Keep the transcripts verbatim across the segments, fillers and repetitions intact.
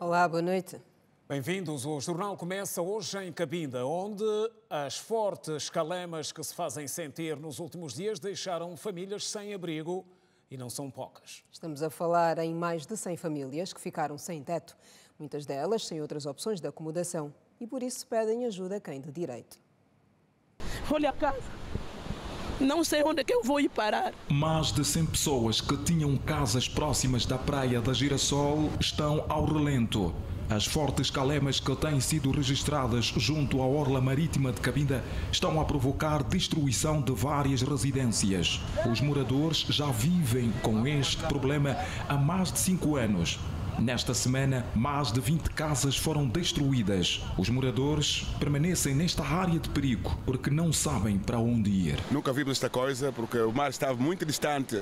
Olá, boa noite. Bem-vindos. O jornal começa hoje em Cabinda, onde as fortes calemas que se fazem sentir nos últimos dias deixaram famílias sem abrigo e não são poucas. Estamos a falar em mais de cem famílias que ficaram sem teto, muitas delas sem outras opções de acomodação e por isso pedem ajuda a quem de direito. Olha a casa, não sei onde é que eu vou ir parar. Mais de cem pessoas que tinham casas próximas da praia da Girassol estão ao relento. As fortes calemas que têm sido registradas junto à orla marítima de Cabinda estão a provocar destruição de várias residências. Os moradores já vivem com este problema há mais de cinco anos. Nesta semana, mais de vinte casas foram destruídas. Os moradores permanecem nesta área de perigo porque não sabem para onde ir. Nunca vimos esta coisa porque o mar estava muito distante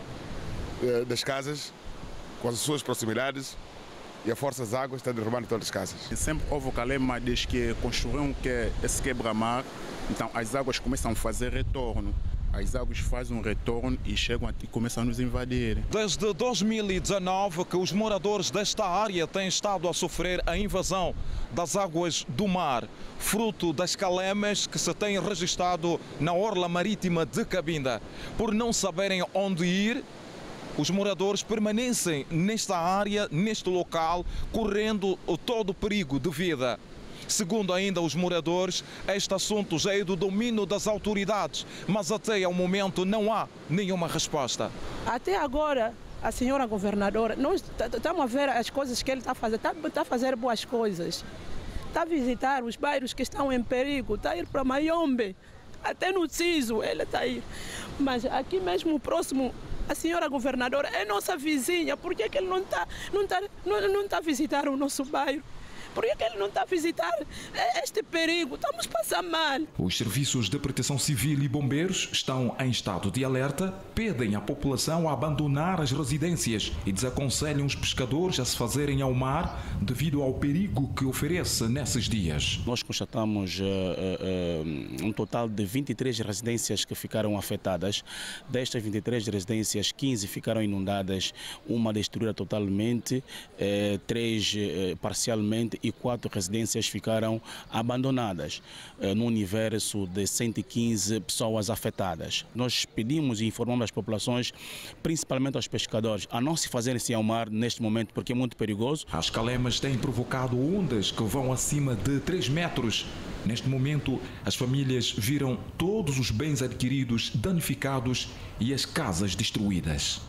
eh, das casas, com as suas proximidades, e a força das águas está derrubando todas as casas. Sempre houve calema desde que construíram que esse quebra-mar, então as águas começam a fazer retorno. As águas fazem um retorno e chegam aqui e começam a nos invadir. Desde dois mil e dezanove que os moradores desta área têm estado a sofrer a invasão das águas do mar, fruto das calemas que se têm registrado na orla marítima de Cabinda. Por não saberem onde ir, os moradores permanecem nesta área, neste local, correndo todo o perigo de vida. Segundo ainda os moradores, este assunto já é do domínio das autoridades, mas até ao momento não há nenhuma resposta. Até agora, a senhora governadora, nós estamos a ver as coisas que ele está fazendo, está tá a fazer boas coisas. Está a visitar os bairros que estão em perigo, está a ir para Mayombe, até no Ciso ele está a ir. Mas aqui mesmo próximo, a senhora governadora é nossa vizinha, por que é que ele não está não está, não, não está a visitar o nosso bairro? Por que é que ele não está a visitar este perigo? Estamos passando mal. Os serviços de proteção civil e bombeiros estão em estado de alerta, pedem à população a abandonar as residências e desaconselham os pescadores a se fazerem ao mar devido ao perigo que oferece nesses dias. Nós constatamos uh, uh, um total de vinte e três residências que ficaram afetadas. Destas vinte e três residências, quinze ficaram inundadas, uma destruída totalmente, uh, três uh, parcialmente e quatro residências ficaram abandonadas, no universo de cento e quinze pessoas afetadas. Nós pedimos e informamos as populações, principalmente aos pescadores, a não se fazerem-se ao mar neste momento porque é muito perigoso. As calemas têm provocado ondas que vão acima de três metros. Neste momento, as famílias viram todos os bens adquiridos danificados e as casas destruídas.